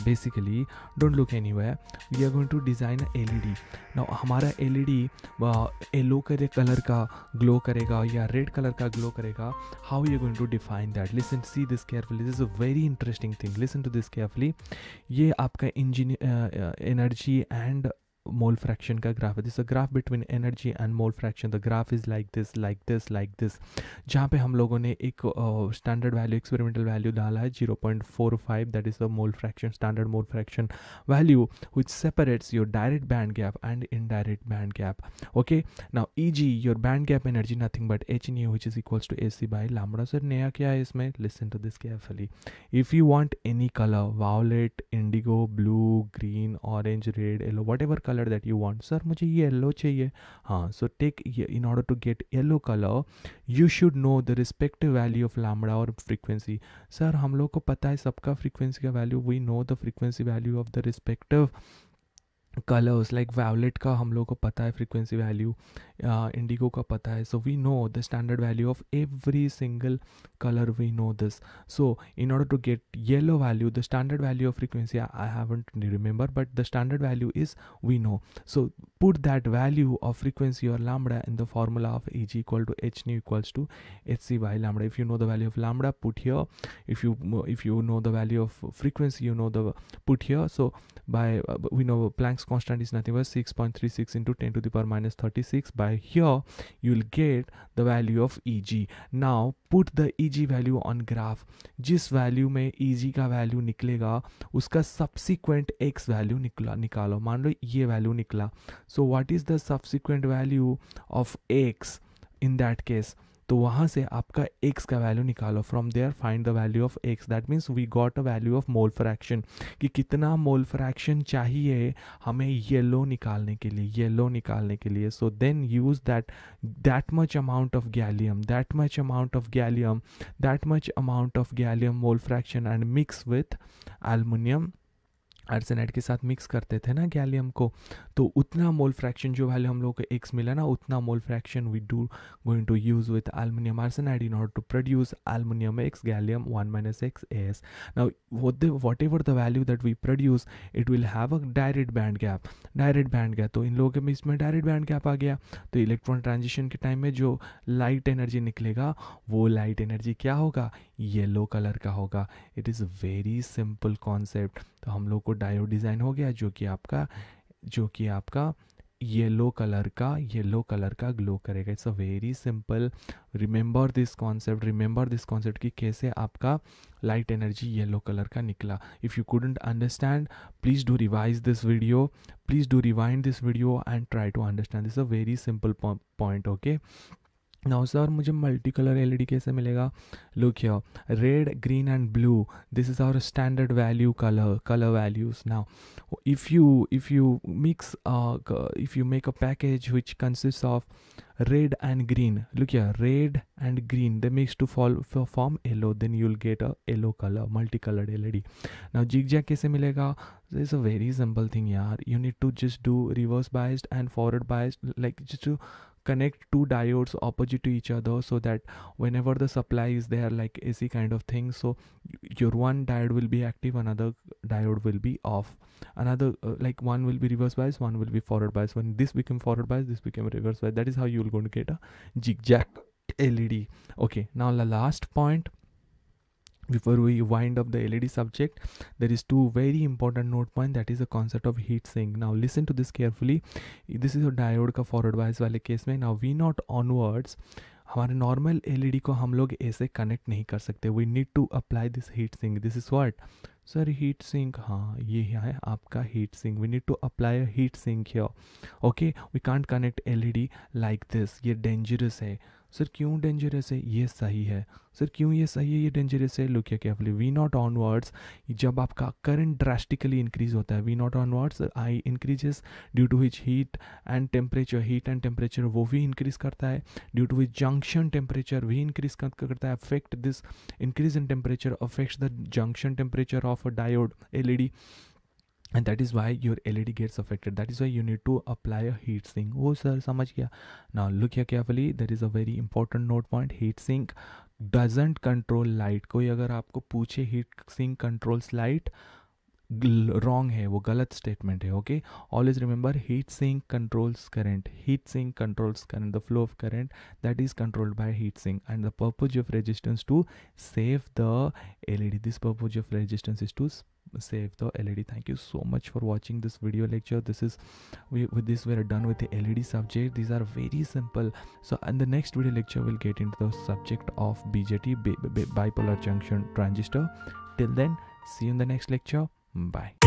है basically, don't look anywhere, we are going to design a LED. Now हमारा LED yellow colour का glow करेगा या red colour का ग्लो करेगा। How you going to define that? Listen, see this carefully, this is a very interesting thing, listen to this carefully. ये आपका energy and mole fraction का graph है। This a graph between energy and mole fraction. The graph is like this like this like this, जहाँ पे हम लोगों ने एक स्टैंडर्ड वैल्यू, एक्सपेरिमेंटल वैल्यू डाला है 0.45, that is the mole fraction, standard mole fraction value which separates your direct band gap and indirect band gap. Okay, now Eg, your band gap energy, nothing but h nu, which is equals to AC by lambda. Sir नया क्या है इसमें? Listen to this carefully. If you want any color, violet, indigo, blue, green, orange, red, yellow, whatever color that you want, sir मुझे ये yellow चाहिए, हाँ, so take, in order to get yellow color you should know the respective value of lambda or frequency. Sir हम लोग को पता है सबका frequency का value, we know the frequency value of the respective colours, like violet का हम लोग को पता है फ्रीक्वेंसी वैल्यू, इंडिगो का पता है, so we know the standard value of every single colour, we know this. So in order to get yellow value, the standard value of frequency I haven't remember, but the standard value is we know. So put that value of frequency or lambda in the formula of Eg equal to h nu equals to hc by lambda. If you know the value of lambda, put here. If you know the value of frequency, you know the put here. So by we know Planck's constant is nothing but 6.36 into 10 to the power minus 36. By here you'll get the value of Eg. Now put the Eg value on graph. जिस value में Eg का value निकलेगा उसका subsequent x value निकालो. मान लो ये value निकला, so what is the subsequent value of x in that case? तो वहाँ से आपका x का वैल्यू निकालो. From there find the value of x. That means we got a value of mole fraction, कि कितना मोल फ्रैक्शन चाहिए हमें येलो निकालने के लिए, so then use that much amount of gallium mole fraction and mix with aluminium. Arsenide के साथ mix करते थे ना गैलियम को, तो उतना मोल फ्रैक्शन जो वैल्यू हम लोग को एक्स मिला ना, उतना mole fraction we do going to use with aluminium arsenide in order to produce aluminium x gallium 1 minus x as. Now whatever the value that we produce, it will have a direct band gap. तो इन लोगों के में इसमें direct band gap आ गया, तो electron transition के time में जो लाइट एनर्जी निकलेगा वो लाइट एनर्जी क्या होगा? येलो कलर का होगा. It is very simple concept. तो हम लोग को डायोड डिज़ाइन हो गया जो कि आपका येलो कलर का ग्लो करेगा. It's a very simple. Remember this concept कि कैसे आपका लाइट एनर्जी येलो कलर का निकला. If you couldn't understand, please do revise this video, please do rewind this video and try to understand. This a very simple point. Okay, now sir मुझे multi colour LED कैसे मिलेगा? Look here, red, green and blue, this is our standard value color values. Now if you mix if you make a package which consists of red and green, look here, red and green, they mix to form yellow, then you'll get a yellow color multicolored LED. Now zigzag कैसे मिलेगा? This is a very simple thing यार. You need to just do reverse biased and forward biased, like just to connect two diodes opposite to each other, so that whenever the supply is there, like AC kind of thing, so your one diode will be active, another diode will be off, another like one will be reverse bias, one will be forward bias. When this become forward bias, this become reverse bias. That is how you will going to get a zigzag LED. Okay, now the last point before we wind up the LED subject, there is two very important note point, that is the concept of heat sink. Now listen to this carefully. This is a diode का forward bias वाले case में. Now V naught onwards हमारे normal LED को हम लोग ऐसे connect नहीं कर सकते. We need to apply this heat sink. This is what sir? Heat sink. हाँ, ये है आपका heat sink. We need to apply a heat sink here. Okay, we can't connect LED like this. ये dangerous है. Sir क्यों dangerous है? ये सही है. सर क्यों ये सही है, ये डेंजरस है? Look carefully. V naught onwards, जब आपका करंट ड्रास्टिकली इंक्रीज होता है, V naught onwards I increases due to which heat and temperature वो भी इंक्रीज करता है. Due to which junction temperature भी इंक्रीज करता है. Affect this increase in temperature affects the junction temperature of a diode LED, and that is why your LED gets affected. That is why you need to apply a heat sink. Oh sir, समझ गया. Now look here carefully, there is a very important note point. Heat sink doesn't control light. कोई अगर आपको पूछे heat sink controls light, wrong है, वो गलत statement है. Okay, always remember heat sink controls current, heat sink controls current, the flow of current that is controlled by heatsink, and the purpose of resistance to save the LED. This purpose of resistance is to save the LED. Thank you so much for watching this video lecture. This is with this we are done with the LED subject. These are very simple. So in the next video lecture we'll get into the subject of BJT, bipolar junction transistor. Till then, see you in the next lecture. Bye.